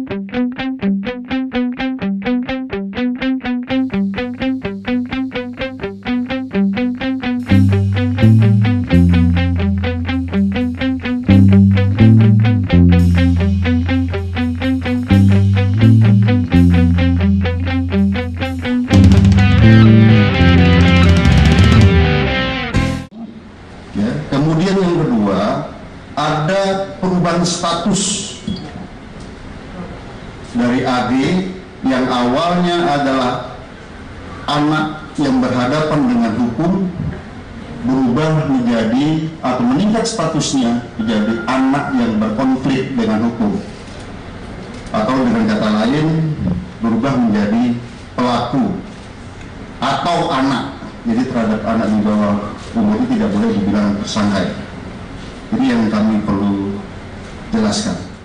Ya, kemudian yang kedua, ada perubahan status dari AG yang awalnya adalah anak yang berhadapan dengan hukum, berubah menjadi atau meningkat statusnya menjadi anak yang berkonflik dengan hukum, atau dengan kata lain berubah menjadi pelaku atau anak. Jadi terhadap anak di bawah umur itu tidak boleh dibilang tersangka. Jadi yang kami perlu jelaskan.